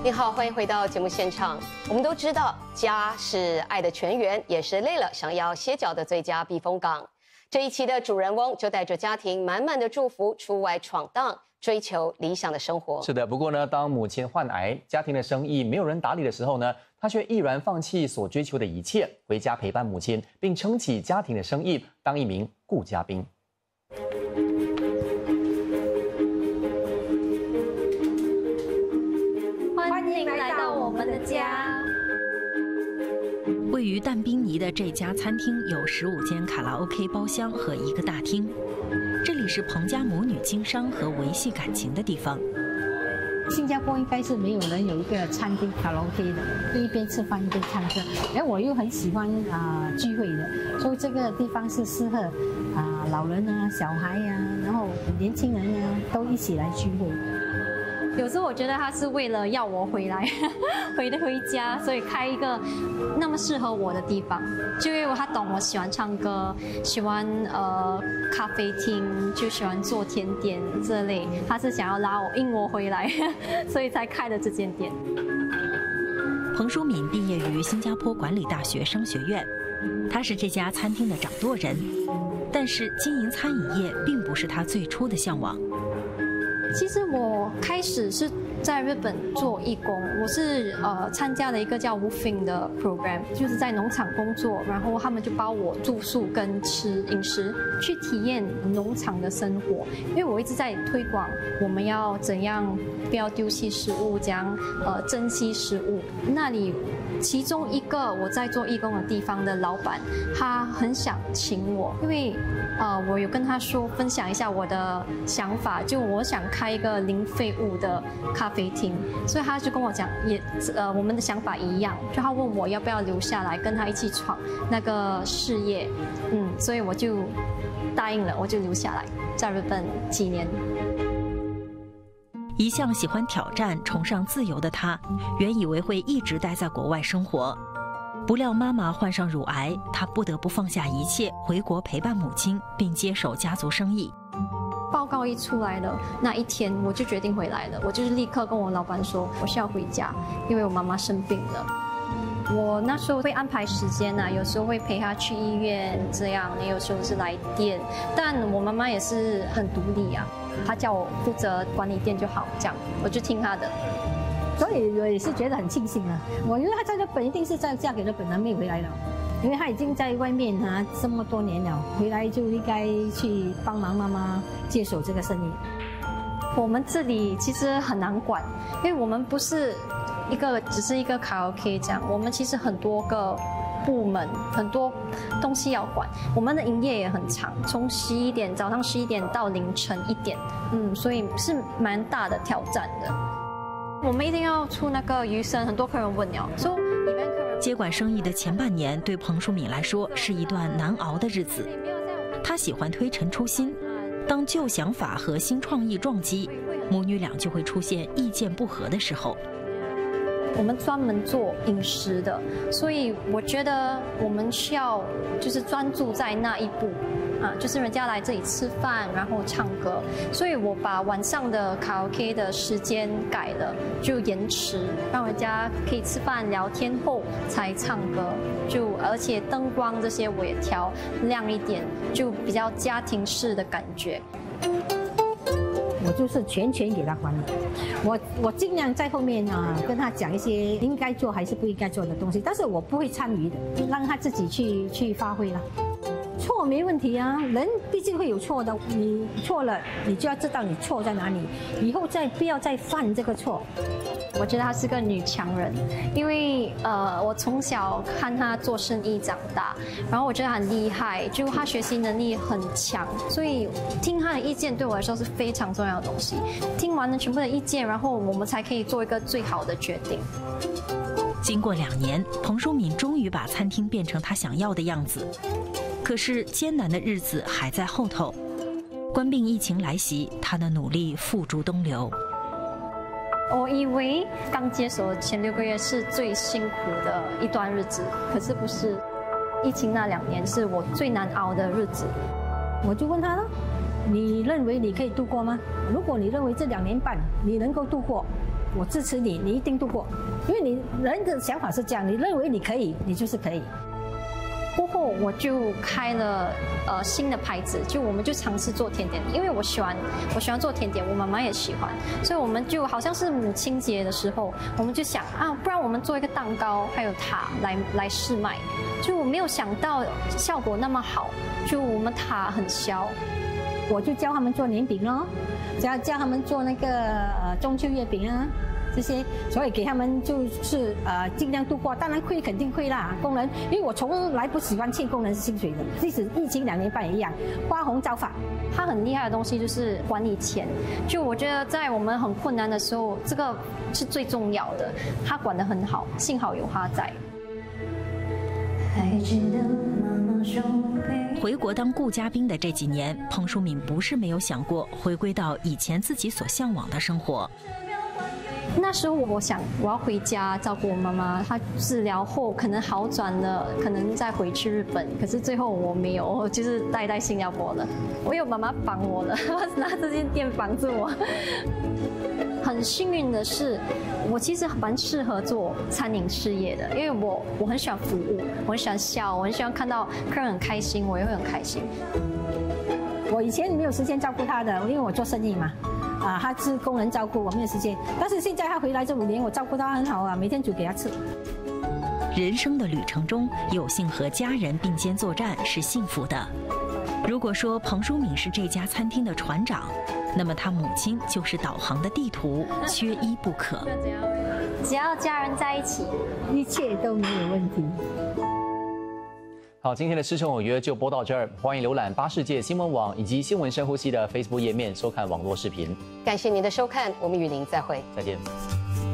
你好，欢迎回到节目现场。我们都知道，家是爱的泉源，也是累了想要歇脚的最佳避风港。这一期的主人翁就带着家庭满满的祝福出外闯荡，追求理想的生活。 是的，不过呢，当母亲患癌，家庭的生意没有人打理的时候呢，他却毅然放弃所追求的一切，回家陪伴母亲，并撑起家庭的生意，当一名顾家兵。 欢迎来到我们的家。 位于但宾尼的这家餐厅有15间卡拉 OK 包厢和一个大厅，这里是彭家母女经商和维系感情的地方。 新加坡应该是没有人有一个餐厅卡拉 OK 的，就一边吃饭一边唱歌。然后我又很喜欢聚会的，所以这个地方是适合老人啊、小孩呀、然后年轻人啊都一起来聚会。 有时候我觉得他是为了要我回来，回家，所以开一个那么适合我的地方。就因为他懂我喜欢唱歌，喜欢咖啡厅，就喜欢做甜点这类，他是想要引我回来，所以才开了这间店。 彭淑敏毕业于新加坡管理大学商学院，他是这家餐厅的掌舵人，但是经营餐饮业并不是他最初的向往。 其实我开始是在日本做义工，我是参加了一个叫 Woofing 的 program， 就是在农场工作，然后他们就包我住宿跟饮食，去体验农场的生活。因为我一直在推广我们要怎样不要丢弃食物，怎样珍惜食物。那里其中一个我在做义工的地方的老板，他很想请我，因为我有跟他说分享一下我的想法，就我想开一个零废物的咖啡厅，所以他就跟我讲，我们的想法一样，就他问我要不要留下来跟他一起闯那个事业，所以我就答应了，我就留下来，在日本几年。 一向喜欢挑战、崇尚自由的他，原以为会一直待在国外生活。不料妈妈患上乳癌，他不得不放下一切，回国陪伴母亲，并接手家族生意。 报告一出来的那一天，我就决定回来了。我就是立刻跟我老板说，我需要回家，因为我妈妈生病了。我那时候会安排时间有时候会陪她去医院，这样也有时候是来店。但我妈妈也是很独立她叫我负责管理店就好，这样我就听她的。 所以我也是觉得很庆幸我因为她在日本一定是嫁给日本人，没回来了，因为她已经在外面这么多年了，回来就应该去帮忙妈妈接手这个生意。 我们这里其实很难管，因为我们不是只是一个卡拉 OK 这样，我们其实很多个部门，很多东西要管。我们的营业也很长，从早上11点到凌晨1点，所以是蛮大的挑战的。我们一定要出那个鱼生，很多客人问了，说接管生意的前半年对彭淑敏来说是一段难熬的日子。她喜欢推陈出新，当旧想法和新创意撞击，母女俩就会出现意见不合的时候。 我们专门做饮食的，所以我觉得我们需要就是专注在那一步就是人家来这里吃饭，然后唱歌，所以我把晚上的卡拉 OK 的时间改了，就延迟，让人家可以吃饭聊天后才唱歌，而且灯光这些我也调亮一点，就比较家庭式的感觉。 我就是全权给他管理，我尽量在后面跟他讲一些应该做还是不应该做的东西，但是我不会参与的，让他自己去发挥了。错没问题人毕竟会有错的，你错了，你就要知道你错在哪里，以后不要再犯这个错。 我觉得她是个女强人，因为我从小看她做生意长大，然后我觉得她很厉害，就她学习能力很强，所以听她的意见对我来说是非常重要的东西。听完了全部的意见，然后我们才可以做一个最好的决定。 经过2年，彭淑敏终于把餐厅变成她想要的样子。可是艰难的日子还在后头，冠病疫情来袭，她的努力付诸东流。 我以为刚接手的前6个月是最辛苦的一段日子，可是不是。疫情那2年是我最难熬的日子。 我就问他了，你认为你可以度过吗？如果你认为这2年半你能够度过， 我支持你，你一定度过，因为你人的想法是这样，你认为你可以，你就是可以。 过后我就开了新的牌子，就我们就尝试做甜点，因为我喜欢做甜点，我妈妈也喜欢，所以我们就好像是母亲节的时候，我们就想啊，不然我们做一个蛋糕还有塔来试卖，就我没有想到效果那么好，就我们塔很销， 我就教他们做年饼咯，教他们做那个中秋月饼啊。这些，所以给他们就是尽量度过，当然亏肯定亏啦，工人，因为我从来不喜欢欠工人薪水的，即使疫情2年半也一样，花红照发。 他很厉害的东西就是管理钱，就我觉得在我们很困难的时候，这个是最重要的，他管得很好，幸好有他在。 回国当顾家兵的这几年，彭淑敏不是没有想过回归到以前自己所向往的生活。 那时候我想我要回家照顾我妈妈，她治疗后可能好转了，可能再回去日本。可是最后我没有，我就是待在新加坡了。我有妈妈帮我了，拿这间店帮助我。很幸运的是，我其实蛮适合做餐饮事业的，因为我很喜欢服务，我很喜欢笑，我很喜欢看到客人很开心，我也会很开心。 我以前没有时间照顾他的，因为我做生意嘛。他是工人照顾，我没有时间。但是现在他回来这5年，我照顾他很好啊，每天煮给他吃。 人生的旅程中，有幸和家人并肩作战是幸福的。如果说彭淑敏是这家餐厅的船长，那么她母亲就是导航的地图，缺一不可。 只要家人在一起， 一切都没有问题。 好，今天的师承有约就播到这儿，欢迎浏览8世界新闻网以及新闻深呼吸的 Facebook 页面收看网络视频。 感谢您的收看，我们与您再会。 再见。